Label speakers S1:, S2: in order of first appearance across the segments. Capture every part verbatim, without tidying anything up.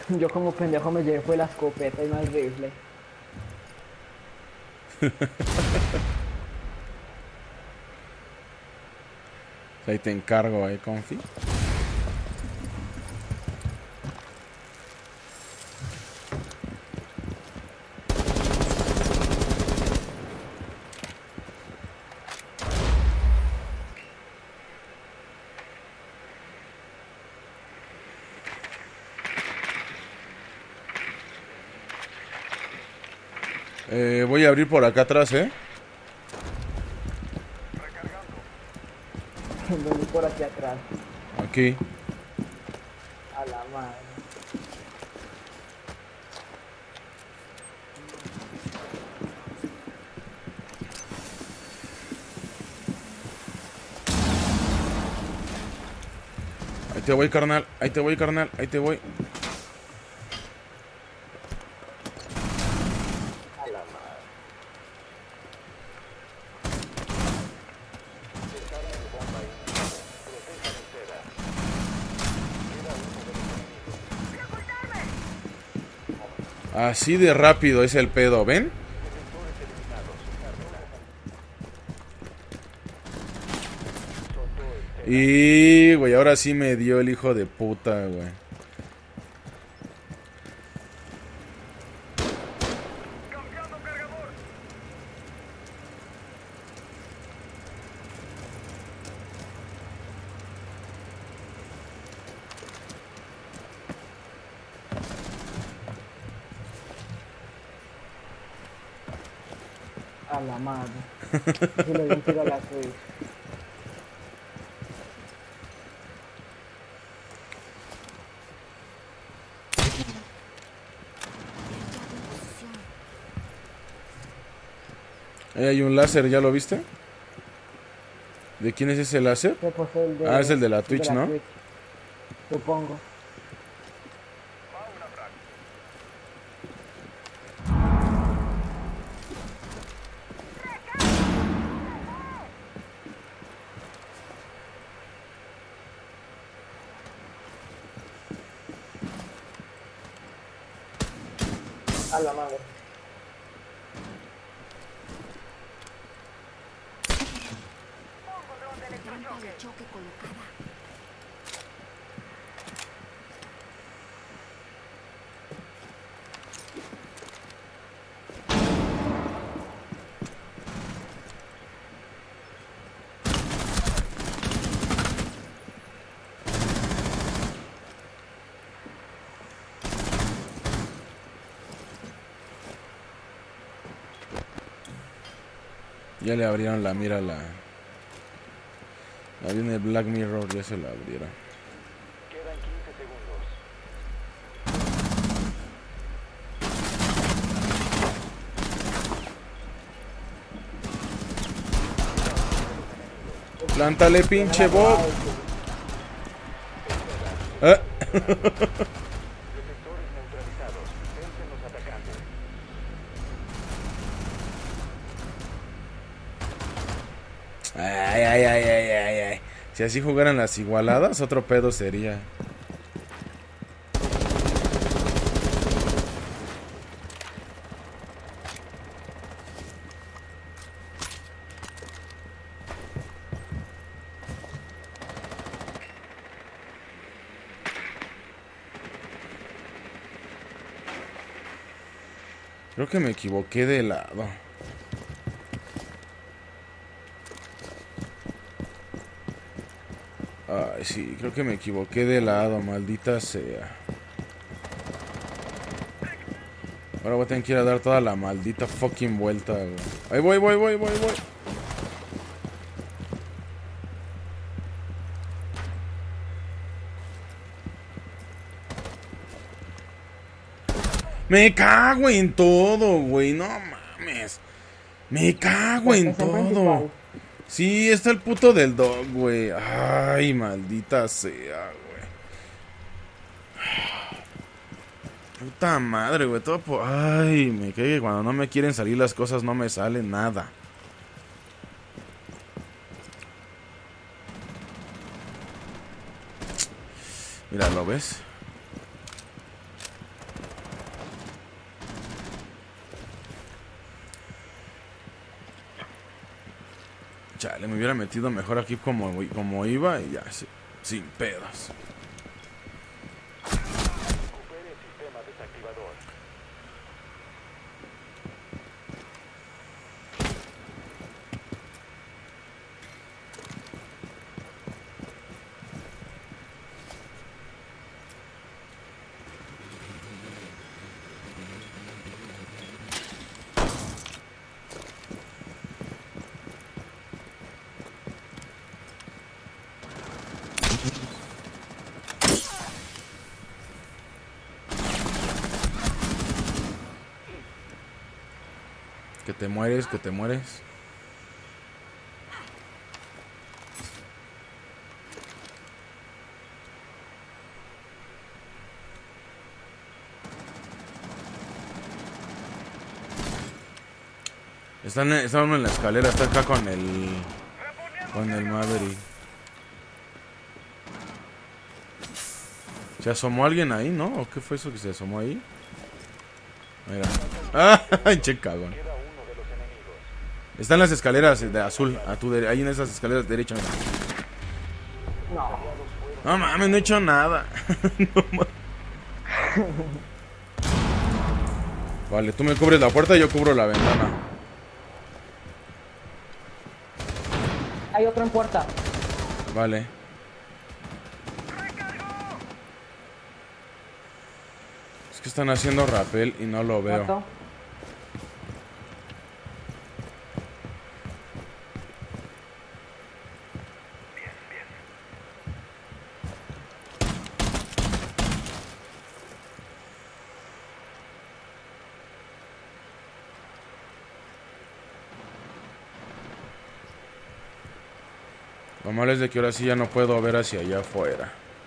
S1: Yo como pendejo me llevé fue la escopeta y no el rifle.
S2: Ahí te encargo, eh, confi. Eh, voy a abrir por acá atrás, eh.
S1: Vení por aquí atrás.
S2: Aquí.
S1: A la madre.
S2: Ahí te voy, carnal. Ahí te voy, carnal. Ahí te voy.
S1: A la madre.
S2: Así de rápido es el pedo, ¿ven? Y, güey, ahora sí me dio el hijo de puta, güey.
S1: A la madre. Si le di un tiro a la Switch.
S2: Ahí hay un láser, ¿ya lo viste? ¿De quién es ese láser?
S1: Se posee el
S2: Ah, es
S1: de,
S2: el de la
S1: el de
S2: Twitch,
S1: la
S2: ¿no?
S1: Switch. Supongo. A la madre.
S3: Trampa de choque colocada.
S2: Ya le abrieron la mira a la... Ahí en el Black Mirror ya se la abrieron.
S4: Quedan quince segundos.
S2: Plántale, pinche
S1: Déjala
S2: Bob.
S1: jugada,
S2: Eh.
S4: Defensores neutralizados. Vencen los atacantes.
S2: Ay, ay, ay, ay, ay, ay. Si así jugaran las igualadas, otro pedo sería. Creo que me equivoqué de lado. Ay, sí, creo que me equivoqué de lado, maldita sea. Ahora voy a tener que ir a dar toda la maldita fucking vuelta, güey. Ahí voy, voy, voy, voy, voy. Me cago en todo, güey. No mames. Me cago en
S1: es en
S2: todo.
S1: principal.
S2: Sí, está el puto del dog, güey. Ay, maldita sea, güey. Puta madre, güey. Todo por... Ay, me cae que cuando no me quieren salir las cosas no me sale nada. Mira, ¿lo ves? Chale, me hubiera metido mejor aquí como, como iba y ya, sí, sin pedos.
S4: Recupere el sistema desactivador.
S2: Que te mueres, que te mueres. Están, están uno en la escalera, está acá con el... Con el Maverick. ¿Se asomó alguien ahí, no? ¿O qué fue eso que se asomó ahí? Mira. ¡Ah! Che cagón.
S4: Queda uno de los enemigos.
S2: Están las escaleras de azul. A tu dere- ahí en esas escaleras derecha. Mira.
S1: No.
S2: No mames, no he hecho nada. No mames. Vale, tú me cubres la puerta y yo cubro la ventana.
S1: Hay otro en puerta.
S2: Vale. Es que están haciendo rappel y no lo veo.
S1: Muerto.
S2: Lo malo es de que ahora sí ya no puedo ver hacia allá afuera.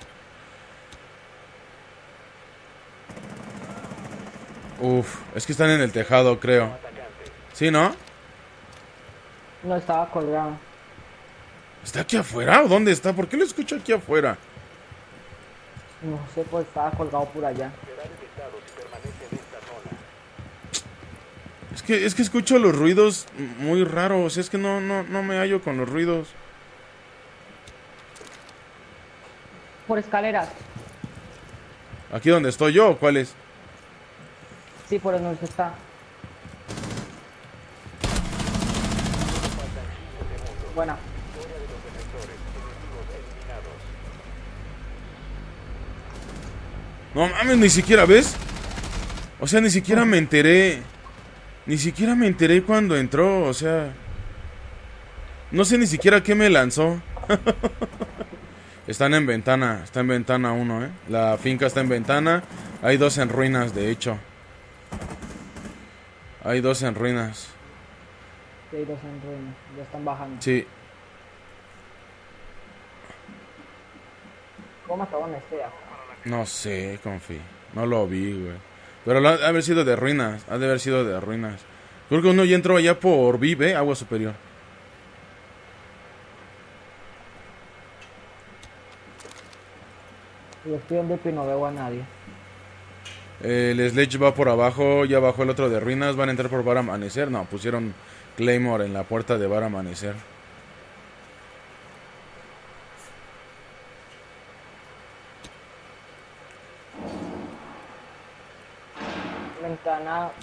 S2: Uf, es que están en el tejado, creo. ¿Sí, no?
S1: No estaba colgado.
S2: ¿Está aquí afuera o dónde está? ¿Por qué lo escucho aquí afuera?
S1: No sé, pues estaba colgado por allá.
S4: Será detectado si permanece en esta zona.
S2: Es que, es que escucho los ruidos muy raros. Es que no, no, no me hallo con los ruidos.
S1: Por escaleras.
S2: ¿Aquí donde estoy yo o cuál es?
S1: Sí, por el norte está. Buena.
S4: Victoria de los defensores. Enemigos eliminados.
S2: No mames, ni siquiera, ¿ves? O sea, ni siquiera me enteré. Ni siquiera me enteré cuando entró, o sea... No sé ni siquiera qué me lanzó. Están en ventana, está en ventana uno, ¿eh? La finca está en ventana. Hay dos en ruinas, de hecho. Hay dos en ruinas.
S1: Sí, hay dos en ruinas. Ya están bajando.
S2: Sí.
S1: ¿Cómo mataron a este?
S2: No sé, confi. No lo vi, güey. Pero lo ha de haber sido de ruinas. Ha de haber sido de ruinas. Creo que uno ya entró allá por Vive, agua superior.
S1: Yo estoy en Deep y no veo a nadie.
S2: El Sledge va por abajo, ya bajó el otro de ruinas. Van a entrar por Bar Amanecer. No, pusieron Claymore en la puerta de Bar Amanecer.
S1: Ventana.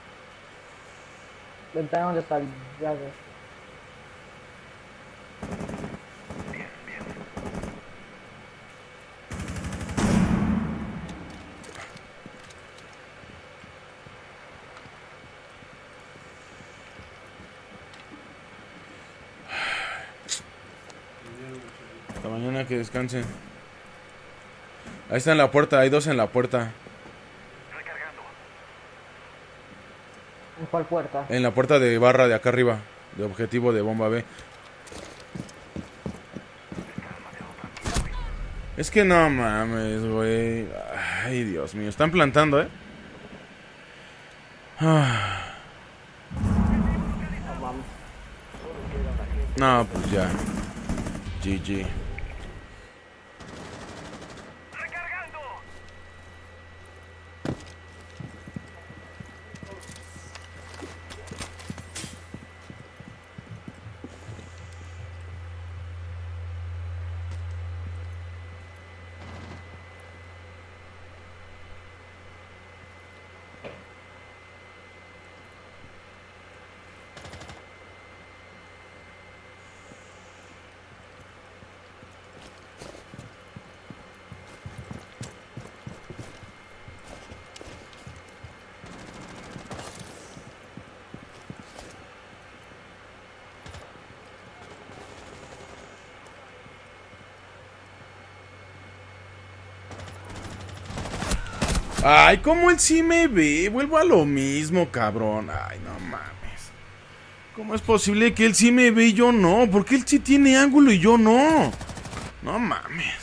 S1: Ventana donde está el llave.
S2: Hasta mañana, que descansen. Ahí está en la puerta, hay dos en la puerta.
S1: ¿En cuál puerta?
S2: En la puerta de barra de acá arriba. De objetivo de bomba B. Es que no mames, güey. Ay, Dios mío. Están plantando, ¿eh? Ah.
S1: No mames.
S2: No, pues ya. G G. Ay, ¿cómo él sí me ve? Vuelvo a lo mismo, cabrón. Ay, no mames. ¿Cómo es posible que él sí me ve y yo no? Porque él sí tiene ángulo y yo no. No mames.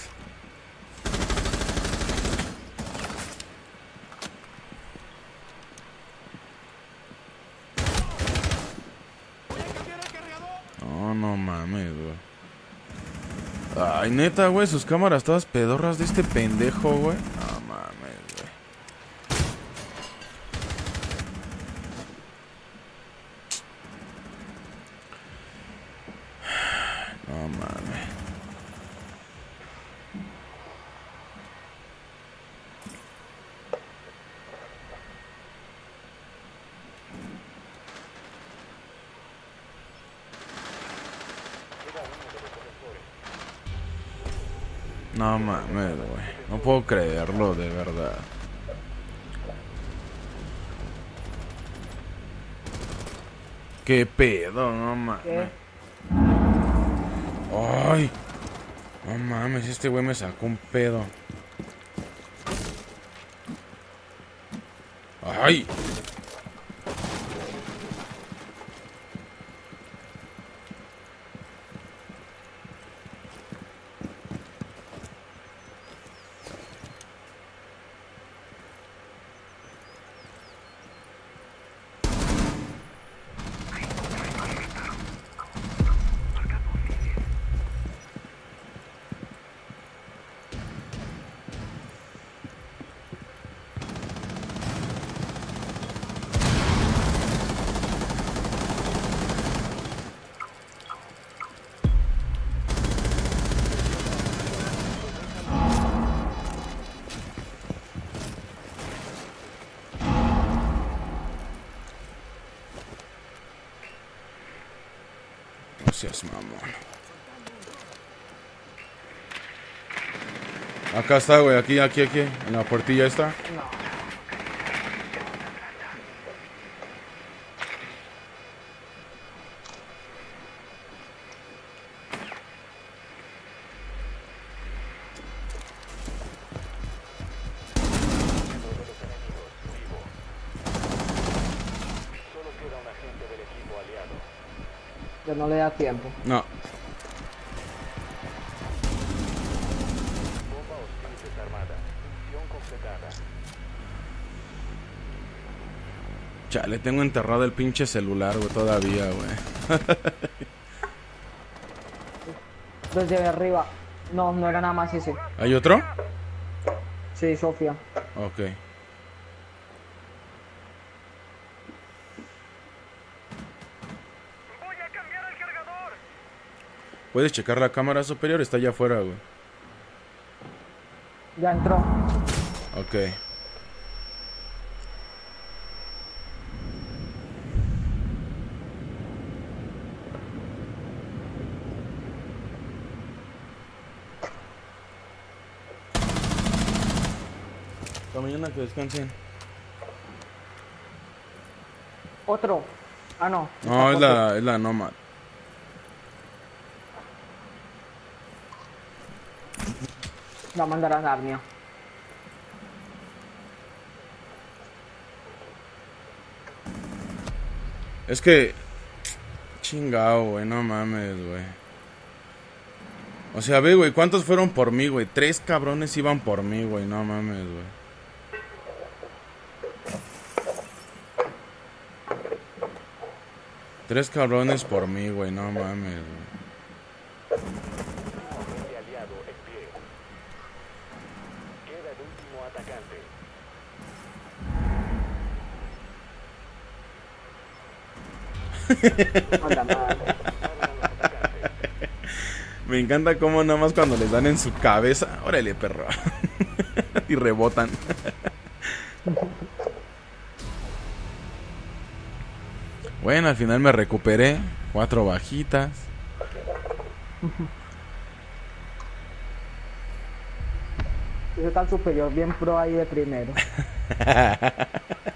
S2: No, no mames, güey. Ay, neta, güey, sus cámaras todas pedorras de este pendejo, güey. No mames, güey. No mames. No mames, güey. No puedo creerlo, de verdad. ¿Qué pedo? No mames.
S1: ¿Qué?
S2: Ay. No mames, este güey me sacó un pedo. Ay. No seas mamón. Acá está, güey. Aquí, aquí, aquí. En la puertilla está.
S1: No.
S4: Solo queda un agente del equipo aliado.
S1: Que no le da tiempo.
S2: No.
S4: Bomba hostil desarmada. Misión completada.
S2: Chale, tengo enterrado el pinche celular, güey, todavía, güey.
S1: Desde arriba. No, no era nada más ese.
S2: ¿Hay otro?
S1: Sí, Sofía.
S2: Ok.
S4: ¡Voy a cambiar el cargador!
S2: ¿Puedes checar la cámara superior? Está allá afuera, güey.
S1: Ya entró.
S2: Ok. Hasta mañana, que descansen.
S1: Otro. Ah, no.
S2: No, es la, es la Nomad.
S1: La mandarán a Narnia.
S2: Es que... Chingao, güey, no mames, güey. O sea, ve, güey, ¿cuántos fueron por mí, güey? Tres cabrones iban por mí, güey, no mames, güey. Tres cabrones por mí, güey, no mames, güey.
S4: Agente aliado en pie. Queda el último atacante.
S1: Anda, madre.
S2: Me encanta cómo nada más cuando les dan en su cabeza. Órale, perro. Y rebotan. Bueno, al final me recuperé. Cuatro bajitas.
S1: Ese tal superior bien pro ahí de primero.